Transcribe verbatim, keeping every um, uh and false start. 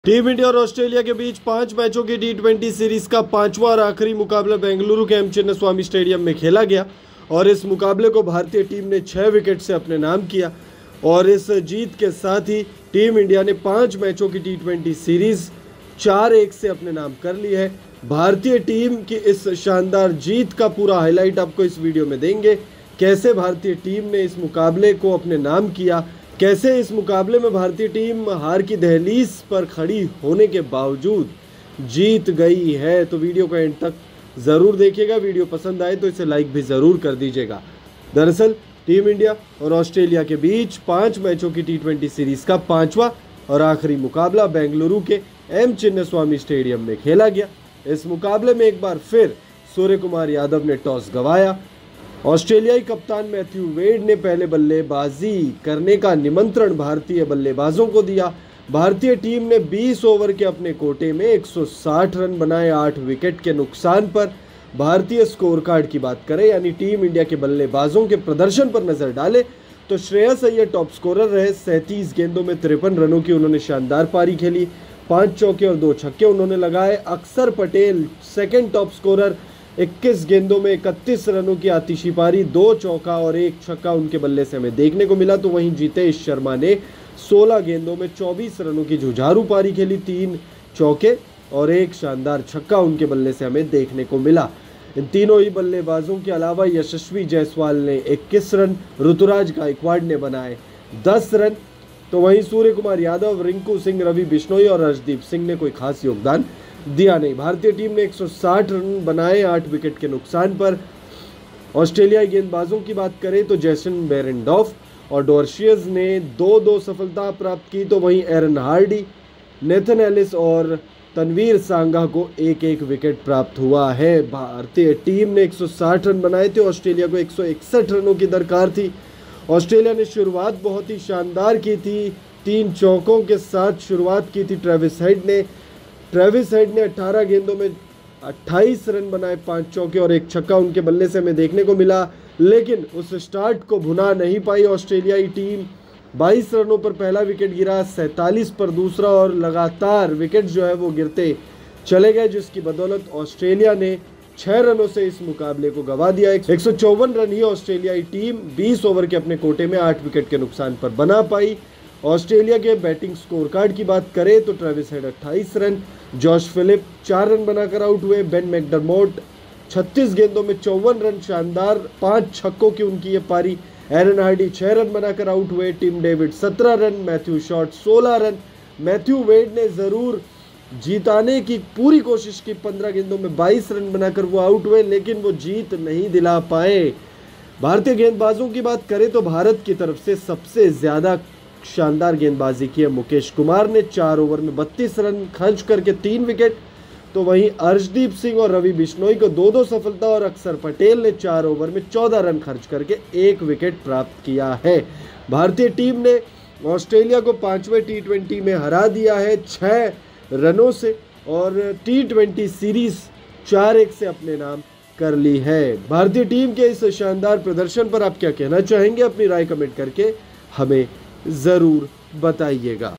Team India और Australia के बीच पांच मैचों की टी ट्वेंटी सीरीज का पांचवा और आखिरी मुकाबला बेंगलुरु के एम चिन्नास्वामी स्टेडियम में खेला गया और इस मुकाबले को भारतीय टीम ने छह विकेट से अपने नाम किया और इस जीत के साथ ही टीम इंडिया ने पांच मैचों की टी ट्वेंटी सीरीज चार एक से अपने नाम कर ली है। भारतीय टीम की इस शानदार जीत का पूरा हाईलाइट आपको इस वीडियो में देंगे। कैसे भारतीय टीम ने इस मुकाबले को अपने नाम किया, कैसे इस मुकाबले में भारतीय टीम हार की दहलीज पर खड़ी होने के बावजूद जीत गई है। तो वीडियो को एंड तक ज़रूर देखिएगा। वीडियो पसंद आए तो इसे लाइक भी ज़रूर कर दीजिएगा। दरअसल टीम इंडिया और ऑस्ट्रेलिया के बीच पांच मैचों की टी ट्वेंटी सीरीज़ का पांचवा और आखिरी मुकाबला बेंगलुरु के एम चिन्नास्वामी स्टेडियम में खेला गया। इस मुकाबले में एक बार फिर सूर्य कुमार यादव ने टॉस गंवाया। ऑस्ट्रेलियाई कप्तान मैथ्यू वेड ने पहले बल्लेबाजी करने का निमंत्रण भारतीय बल्लेबाजों को दिया। भारतीय टीम ने बीस ओवर के अपने कोटे में एक सौ साठ रन बनाए आठ विकेट के नुकसान पर। भारतीय स्कोर कार्ड की बात करें यानी टीम इंडिया के बल्लेबाजों के प्रदर्शन पर नजर डाले तो श्रेयस अय्यर टॉप स्कोरर रहे। सैंतीस गेंदों में तिरपन रनों की उन्होंने शानदार पारी खेली। पांच चौके और दो छक्के उन्होंने लगाए। अक्षर पटेल सेकंड टॉप स्कोरर, इक्कीस गेंदों में इकतीस रनों की आतिशी पारी, दो चौका और एक छक्का उनके बल्ले से हमें देखने को मिला। तो वहीं जितेश शर्मा ने सोलह गेंदों में चौबीस रनों की जुझारू पारी खेली, तीन चौके और एक शानदार छक्का उनके बल्ले से हमें देखने को मिला। इन तीनों ही बल्लेबाजों के अलावा यशस्वी जायसवाल ने इक्कीस रन, ऋतुराज गायकवाड़ ने बनाए दस रन। तो वहीं सूर्य कुमार यादव, रिंकू सिंह, रवि बिश्नोई और अर्शदीप सिंह ने कोई खास योगदान दिया नहीं। भारतीय टीम ने एक सौ साठ रन बनाए आठ विकेट के नुकसान पर। ऑस्ट्रेलियाई गेंदबाजों की बात करें तो जैसन बेरेंडॉफ और डॉर्शियस ने दो दो सफलता प्राप्त की। तो वहीं एरन हार्डी, नेथन एलिस और तनवीर सांगा को एक एक विकेट प्राप्त हुआ है। भारतीय टीम ने एक सौ साठ रन बनाए थे, ऑस्ट्रेलिया को एक सौ इकसठ रनों की दरकार थी। ऑस्ट्रेलिया ने शुरुआत बहुत ही शानदार की थी, तीन चौकों के साथ शुरुआत की थी ट्रेविस हेड ने। ट्रेविस हेड ने अठारह गेंदों में अट्ठाईस रन बनाए, पांच चौके और एक छक्का उनके बल्ले से हमें देखने को मिला। लेकिन उस स्टार्ट को भुना नहीं पाई ऑस्ट्रेलियाई टीम। बाईस रनों पर पहला विकेट गिरा, सैंतालीस पर दूसरा और लगातार विकेट जो है वो गिरते चले गए, जिसकी बदौलत ऑस्ट्रेलिया ने छह रनों से इस मुकाबले को गंवा दिया। एक सौ चौवन रन ही ऑस्ट्रेलियाई टीम बीस ओवर के अपने कोटे में आठ विकेट के नुकसान पर बना पाई। ऑस्ट्रेलिया के बैटिंग स्कोर कार्ड की बात करें तो ट्रेविस हेड अट्ठाईस रन, जॉश फिलिप चार रन बनाकर आउट हुए। बेन मैकडरमोट छत्तीस गेंदों में चौवन रन, शानदार पांच छक्कों की उनकी ये पारी। एरन हार्डी छह रन बनाकर आउट हुए। टिम डेविड सत्रह रन, मैथ्यू शॉर्ट सोलह रन। मैथ्यू वेड ने जरूर जीताने की पूरी कोशिश की, पंद्रह गेंदों में बाईस रन बनाकर वो आउट हुए, लेकिन वो जीत नहीं दिला पाए। भारतीय गेंदबाजों की बात करें तो भारत की तरफ से सबसे ज्यादा शानदार गेंदबाजी की है मुकेश कुमार ने, चार ओवर में बत्तीस रन खर्च करके तीन विकेट। तो वहीं अर्शदीप सिंह और रवि बिश्नोई को दो दो सफलता और अक्षर पटेल ने चार ओवर में चौदह रन खर्च करके एक विकेट प्राप्त किया है। भारतीय टीम ने ऑस्ट्रेलिया को पांचवें टी ट्वेंटी में हरा दिया है छह रनों से और टी ट्वेंटी सीरीज चार एक से अपने नाम कर ली है। भारतीय टीम के इस शानदार प्रदर्शन पर आप क्या कहना चाहेंगे? अपनी राय कमेंट करके हमें ज़रूर बताइएगा।